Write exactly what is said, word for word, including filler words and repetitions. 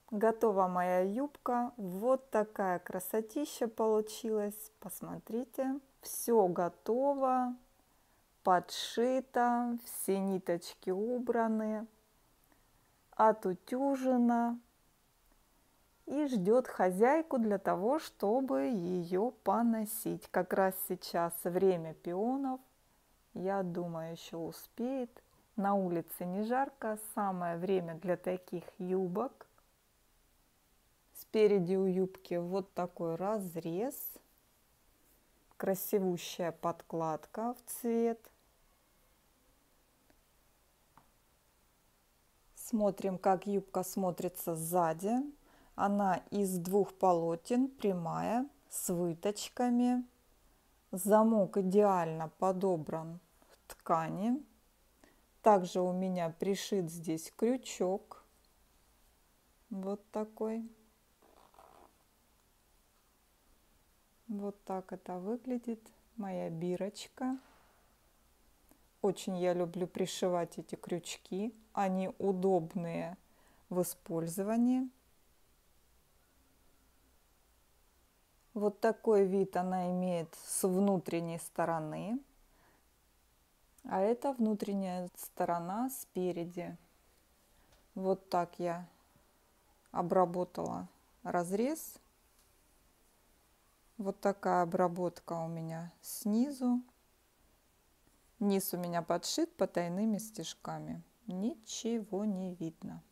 Готова моя юбка. Вот такая красотища получилась. Посмотрите. Все готово, подшито, все ниточки убраны, отутюжено. И ждет хозяйку для того, чтобы ее поносить. Как раз сейчас время пионов. Я думаю, еще успеет. На улице не жарко. Самое время для таких юбок. Спереди у юбки вот такой разрез. Красивущая подкладка в цвет. Смотрим, как юбка смотрится сзади. Она из двух полотен, прямая, с выточками. Замок идеально подобран в ткани. Также у меня пришит здесь крючок. Вот такой. Вот так это выглядит моя бирочка. Очень я люблю пришивать эти крючки. Они удобные в использовании. Вот такой вид она имеет с внутренней стороны. А это внутренняя сторона спереди. Вот так я обработала разрез. Вот такая обработка у меня снизу. Низ у меня подшит потайными стежками. Ничего не видно.